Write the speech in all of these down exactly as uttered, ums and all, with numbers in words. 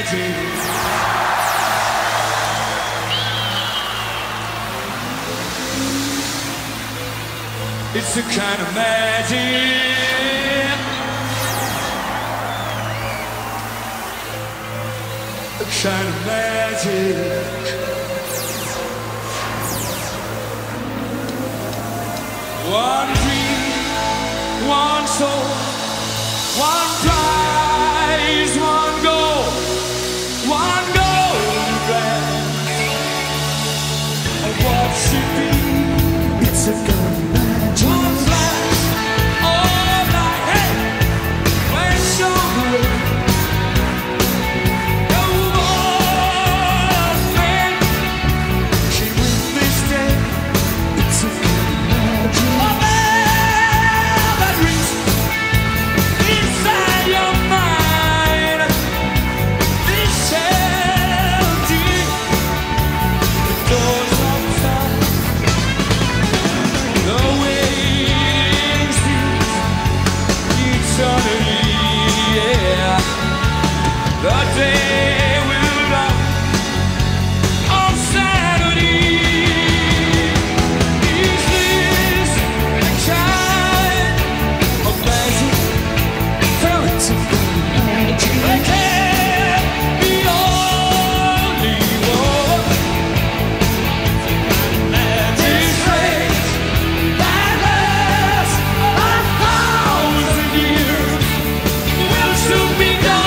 magic. It's a kind of magic, a kind of magic. One dream, one soul, one prize, one goal, one golden glance. What should be? It's a kind of magic. One flash, all night, hey, when so good. No one man can win this day. It's a kind of magic. The day will come on Saturday. Is this the kind of magic? Tell it to me. There can be only one. This race that lasts a thousand years will soon be done.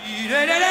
Da, da, da.